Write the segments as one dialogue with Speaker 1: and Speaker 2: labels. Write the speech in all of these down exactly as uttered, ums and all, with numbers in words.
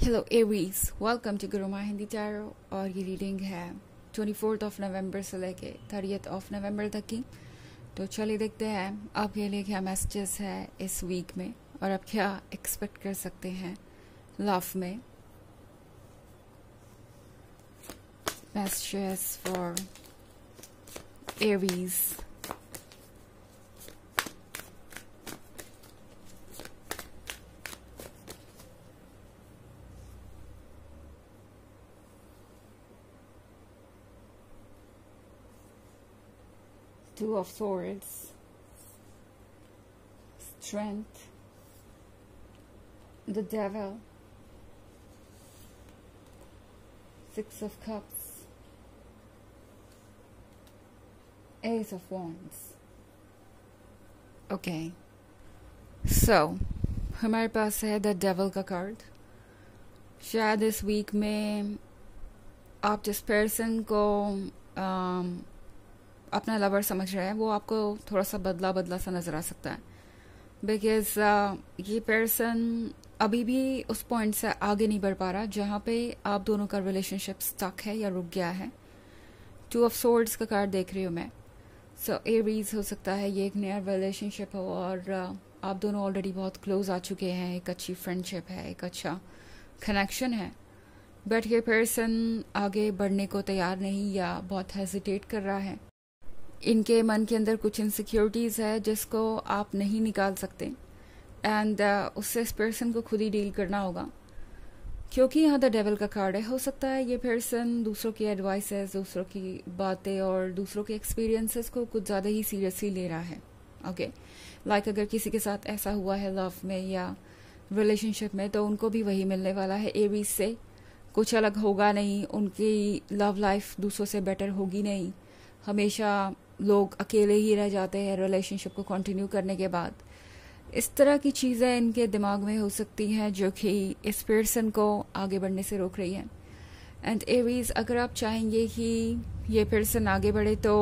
Speaker 1: Hello Aries, welcome to गुरु माँ Hindi tarot. और ये रीडिंग है ट्वेंटी फोर्थ ऑफ नवंबर से लेके थर्टियथ ऑफ नवंबर तक की। तो चलिए देखते हैं आपके लिए क्या मैसेजेस है इस वीक में और आप क्या एक्सपेक्ट कर सकते हैं लव में। Messages for Aries. Two of Swords, Strength, the Devil, Six of Cups, Ace of Wands. Okay, so हमारे पास है द डेविल का कार्ड। शायद इस वीक में आप जिस पर्सन को um, अपना लवर समझ रहे हैं वो आपको थोड़ा सा बदला बदला सा नज़र आ सकता है, बिकॉज uh, ये पर्सन अभी भी उस पॉइंट से आगे नहीं बढ़ पा रहा जहाँ पे आप दोनों का रिलेशनशिप स्टक है या रुक गया है। टू ऑफ सोर्ड्स का कार्ड देख रही हूँ मैं। सो एरीज हो सकता है ये एक नया रिलेशनशिप हो और uh, आप दोनों ऑलरेडी बहुत क्लोज आ चुके हैं, एक अच्छी फ्रेंडशिप है, एक अच्छा कनेक्शन है, बट ये पर्सन आगे बढ़ने को तैयार नहीं या बहुत हेजिटेट कर रहा है। इनके मन के अंदर कुछ इनसिक्योरिटीज़ है जिसको आप नहीं निकाल सकते एंड uh, उससे इस पर्सन को खुद ही डील करना होगा, क्योंकि यहाँ द डेविल का कार्ड है। हो सकता है ये पर्सन दूसरों की एडवाइसेस, दूसरों की बातें और दूसरों के एक्सपीरियंसेस को कुछ ज़्यादा ही सीरियसली ले रहा है। ओके, लाइक अगर किसी के साथ ऐसा हुआ है लव में या रिलेशनशिप में तो उनको भी वही मिलने वाला है एरीज से। कुछ अलग होगा नहीं, उनकी लव लाइफ दूसरों से बेटर होगी नहीं। हमेशा लोग अकेले ही रह जाते हैं रिलेशनशिप को कंटिन्यू करने के बाद। इस तरह की चीज़ें इनके दिमाग में हो सकती हैं जो कि इस पर्सन को आगे बढ़ने से रोक रही हैं। एंड एरीज, अगर आप चाहेंगे कि ये पर्सन आगे बढ़े तो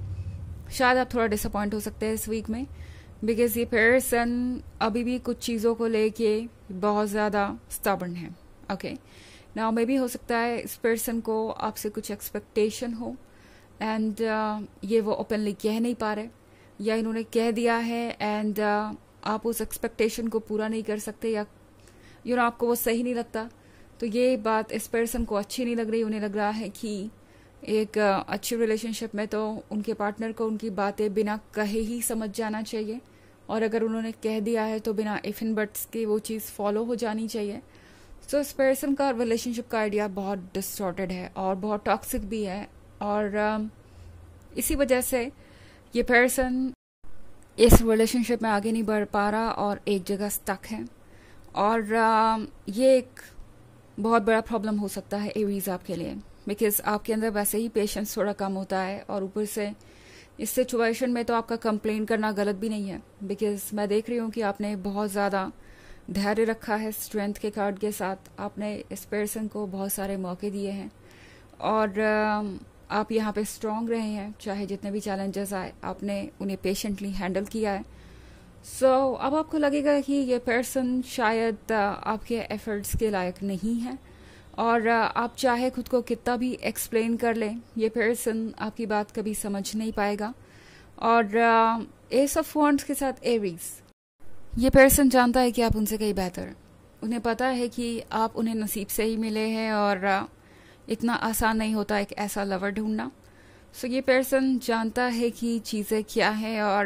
Speaker 1: शायद आप थोड़ा डिसअपॉइंट हो सकते हैं इस वीक में, बिकॉज ये पर्सन अभी भी कुछ चीज़ों को लेके बहुत ज़्यादा स्टबर्न है। ओके, नाउ मे भी हो सकता है इस पर्सन को आपसे कुछ एक्सपेक्टेशन हो एंड uh, ये वो ओपनली कह नहीं पा रहे, या इन्होंने कह दिया है एंड uh, आप उस एक्सपेक्टेशन को पूरा नहीं कर सकते, या यू नो आपको वो सही नहीं लगता। तो ये बात इस पर्सन को अच्छी नहीं लग रही। उन्हें लग रहा है कि एक uh, अच्छी रिलेशनशिप में तो उनके पार्टनर को उनकी बातें बिना कहे ही समझ जाना चाहिए, और अगर उन्होंने कह दिया है तो बिना इफ इन बट्स की वो चीज़ फॉलो हो जानी चाहिए। सो so, इस पर्सन का रिलेशनशिप का आइडिया बहुत डिस्टॉर्टेड है और बहुत टॉक्सिक भी है, और uh, इसी वजह से ये पर्सन इस रिलेशनशिप में आगे नहीं बढ़ पा रहा और एक जगह स्टक है। और uh, ये एक बहुत बड़ा प्रॉब्लम हो सकता है एरीज आपके लिए, बिकॉज आपके अंदर वैसे ही पेशेंस थोड़ा कम होता है, और ऊपर से इस सिचुएशन में तो आपका कंप्लेन करना गलत भी नहीं है, बिकॉज मैं देख रही हूँ कि आपने बहुत ज़्यादा धैर्य रखा है। स्ट्रेंथ के कार्ड के साथ आपने इस पर्सन को बहुत सारे मौके दिए हैं और uh, आप यहाँ पे स्ट्रांग रहे हैं। चाहे जितने भी चैलेंजेस आए आपने उन्हें पेशेंटली हैंडल किया है। सो so, अब आपको लगेगा कि ये पर्सन शायद आपके एफर्ट्स के लायक नहीं है, और आप चाहे खुद को कितना भी एक्सप्लेन कर लें ये पर्सन आपकी बात कभी समझ नहीं पाएगा। और एस ऑफ वॉन्ड्स के साथ एरीज, ये पर्सन जानता है कि आप उनसे कहीं बेहतर, उन्हें पता है कि आप उन्हें नसीब से ही मिले हैं और इतना आसान नहीं होता एक ऐसा लवर ढूंढना। सो so, ये पर्सन जानता है कि चीज़ें क्या हैं और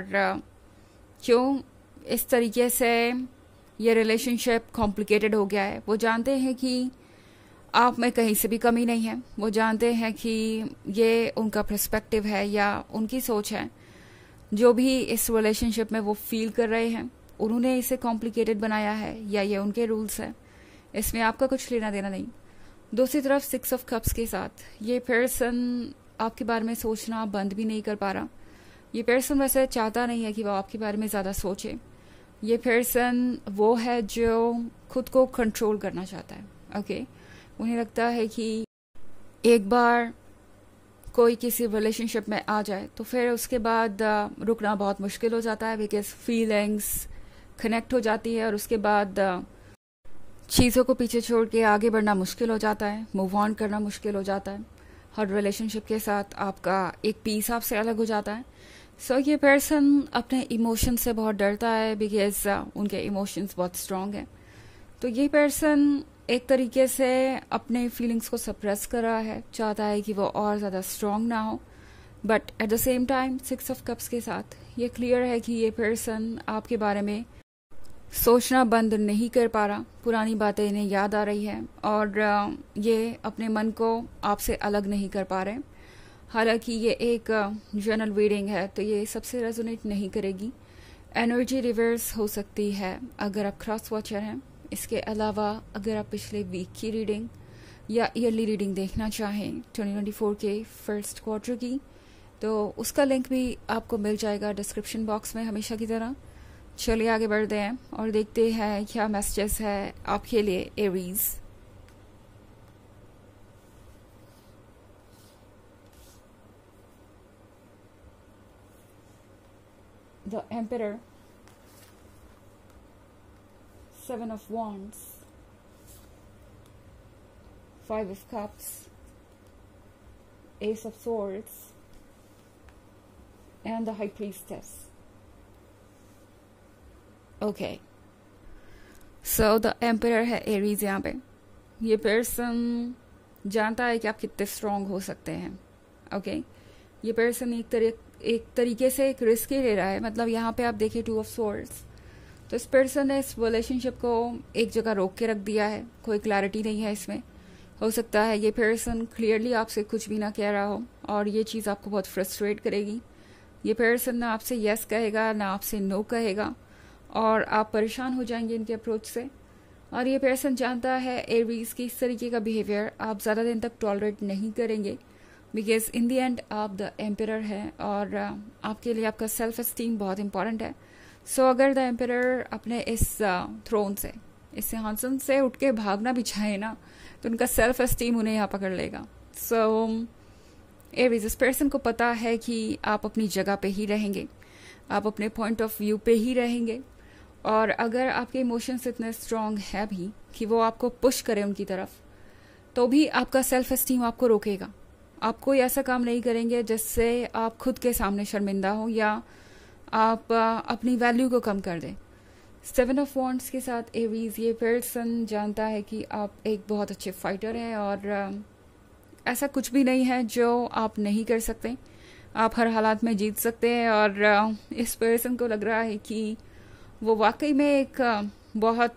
Speaker 1: क्यों इस तरीके से ये रिलेशनशिप कॉम्प्लिकेटेड हो गया है। वो जानते हैं कि आप में कहीं से भी कमी नहीं है, वो जानते हैं कि ये उनका पर्सपेक्टिव है या उनकी सोच है। जो भी इस रिलेशनशिप में वो फील कर रहे हैं उन्होंने इसे कॉम्प्लिकेटेड बनाया है या ये उनके रूल्स है, इसमें आपका कुछ लेना देना नहीं। दूसरी तरफ सिक्स ऑफ कप्स के साथ ये पर्सन आपके बारे में सोचना बंद भी नहीं कर पा रहा। ये पर्सन वैसे चाहता नहीं है कि वो आपके बारे में ज़्यादा सोचे। ये पर्सन वो है जो खुद को कंट्रोल करना चाहता है। ओके, उन्हें लगता है कि एक बार कोई किसी रिलेशनशिप में आ जाए तो फिर उसके बाद रुकना बहुत मुश्किल हो जाता है, बिकॉज फीलिंग्स कनेक्ट हो जाती है और उसके बाद चीज़ों को पीछे छोड़ के आगे बढ़ना मुश्किल हो जाता है, मूव ऑन करना मुश्किल हो जाता है। हर रिलेशनशिप के साथ आपका एक पीस आपसे अलग हो जाता है। सो so, ये पर्सन अपने इमोशन से बहुत डरता है, बिकॉज uh, उनके इमोशंस बहुत स्ट्रांग हैं। तो ये पर्सन एक तरीके से अपने फीलिंग्स को सप्रेस कर रहा है, चाहता है कि वो और ज़्यादा स्ट्रांग ना हो। But at the same time six of cups के साथ ये क्लियर है कि ये पर्सन आपके बारे में सोचना बंद नहीं कर पा रहा, पुरानी बातें इन्हें याद आ रही है और ये अपने मन को आपसे अलग नहीं कर पा रहे। हालांकि ये एक जनरल रीडिंग है तो ये सबसे रेजोनेट नहीं करेगी। एनर्जी रिवर्स हो सकती है अगर आप क्रॉस वॉचर हैं। इसके अलावा अगर आप पिछले वीक की रीडिंग या ईयरली रीडिंग देखना चाहें ट्वेंटी ट्वेंटी फोर के फर्स्ट क्वार्टर की, तो उसका लिंक भी आपको मिल जाएगा डिस्क्रिप्शन बॉक्स में हमेशा की तरह। चलिए आगे बढ़ते हैं और देखते हैं क्या मैसेजेस है आपके लिए Aries. The emperor, seven of wands, five of cups, ace of swords and the high priestess. Okay, so the emperor है एरीज। यहाँ पे ये पर्सन जानता है कि आप कितने स्ट्रांग हो सकते हैं। Okay okay? ये पर्सन एक तरी एक तरीके से एक रिस्क ही ले रहा है। मतलब यहाँ पे आप देखिए टू ऑफ स्वॉर्ड्स, तो इस पर्सन ने इस रिलेशनशिप को एक जगह रोक के रख दिया है। कोई क्लैरिटी नहीं है इसमें। हो सकता है ये पर्सन क्लियरली आपसे कुछ भी ना कह रहा हो और ये चीज़ आपको बहुत फ्रस्ट्रेट करेगी। ये पर्सन ना आपसे यस कहेगा ना आपसे नो कहेगा और आप परेशान हो जाएंगे इनके अप्रोच से। और ये पर्सन जानता है एरीज की इस तरीके का बिहेवियर आप ज़्यादा दिन तक टॉलरेट नहीं करेंगे, बिकॉज इन द एंड आप द एम्परर हैं और आपके लिए आपका सेल्फ एस्टीम बहुत इंपॉर्टेंट है। सो so, अगर द एम्परर अपने इस थ्रोन से, इस सिंहासन से उठ के भागना भी चाहे ना, तो उनका सेल्फ एस्टीम उन्हें यहाँ पकड़ लेगा। सो एरीज, इस पर्सन को पता है कि आप अपनी जगह पे ही रहेंगे, आप अपने पॉइंट ऑफ व्यू पे ही रहेंगे। और अगर आपके इमोशंस इतने स्ट्रांग है भी कि वो आपको पुश करें उनकी तरफ, तो भी आपका सेल्फ एस्टीम आपको रोकेगा। आप कोई ऐसा काम नहीं करेंगे जिससे आप खुद के सामने शर्मिंदा हो या आप अपनी वैल्यू को कम कर दें। सेवन ऑफ वॉन्ड्स के साथ एरीज, ये पर्सन जानता है कि आप एक बहुत अच्छे फाइटर हैं और ऐसा कुछ भी नहीं है जो आप नहीं कर सकते। आप हर हालात में जीत सकते हैं और इस पर्सन को लग रहा है कि वो वाकई में एक बहुत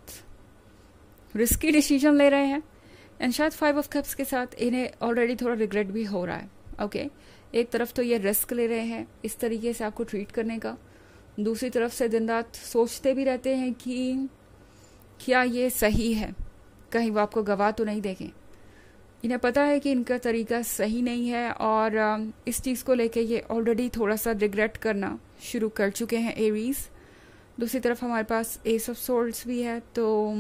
Speaker 1: रिस्की डिसीजन ले रहे हैं। एंड शायद फाइव ऑफ कप्स के साथ इन्हें ऑलरेडी थोड़ा रिग्रेट भी हो रहा है। Okay okay? एक तरफ तो ये रिस्क ले रहे हैं इस तरीके से आपको ट्रीट करने का, दूसरी तरफ से दिन रात सोचते भी रहते हैं कि क्या ये सही है, कहीं वो आपको गवा तो नहीं देंगे। इन्हें पता है कि इनका तरीका सही नहीं है और इस चीज़ को लेके ये ऑलरेडी थोड़ा सा रिग्रेट करना शुरू कर चुके हैं एरीज। दूसरी तरफ हमारे पास एस ऑफ सोर्ड्स भी है, तो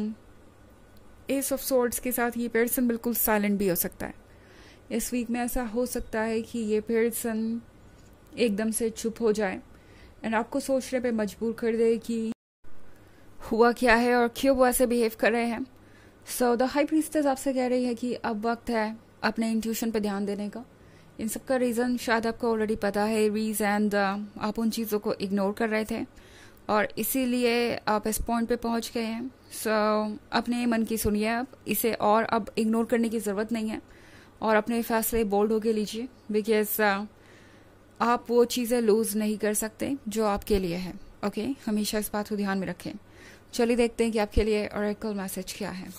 Speaker 1: एस ऑफ सोर्ड्स के साथ ये पर्सन बिल्कुल साइलेंट भी हो सकता है। इस वीक में ऐसा हो सकता है कि ये पर्सन एकदम से चुप हो जाए एंड आपको सोचने पे मजबूर कर दे कि हुआ क्या है और क्यों वो ऐसे बिहेव कर रहे हैं। सो द हाई प्रीस्टेस आपसे कह रही है कि अब वक्त है अपने इंट्यूशन पे ध्यान देने का। इन सब का रीज़न शायद आपको ऑलरेडी पता है एरीज, एंड आप उन चीज़ों को इग्नोर कर रहे थे और इसीलिए आप इस पॉइंट पे पहुंच गए हैं। सो so, अपने मन की सुनिए, आप इसे और अब इग्नोर करने की ज़रूरत नहीं है और अपने फैसले बोल्ड होके लीजिए, बिकॉज uh, आप वो चीज़ें लूज़ नहीं कर सकते जो आपके लिए है। Okay okay? हमेशा इस बात को ध्यान में रखें। चलिए देखते हैं कि आपके लिए ऑरेकल मैसेज क्या है।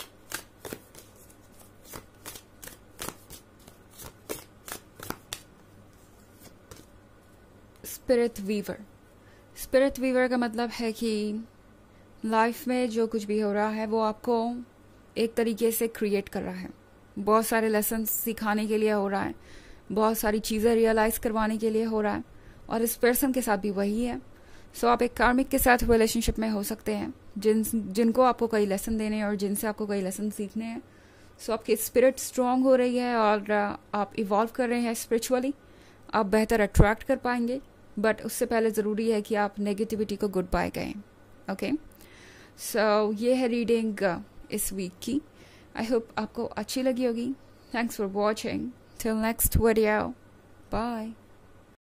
Speaker 1: Spirit Weaver. स्पिरिट वीवर का मतलब है कि लाइफ में जो कुछ भी हो रहा है वो आपको एक तरीके से क्रिएट कर रहा है, बहुत सारे लेसन सिखाने के लिए हो रहा है, बहुत सारी चीज़ें रियलाइज़ करवाने के लिए हो रहा है और इस पर्सन के साथ भी वही है। सो so, आप एक कार्मिक के साथ रिलेशनशिप में हो सकते हैं जिन जिनको आपको कई लेसन देने और जिनसे आपको कई लेसन सीखने हैं। सो so, आपकी स्पिरिट स्ट्रांग हो रही है और आप इवॉल्व कर रहे हैं स्पिरिचुअली, आप बेहतर अट्रैक्ट कर पाएंगे, बट उससे पहले ज़रूरी है कि आप नेगेटिविटी को गुड बाय कहें। ओके, सो ये है रीडिंग इस वीक की। आई होप आपको अच्छी लगी होगी। Thanks for watching. Till next video, bye.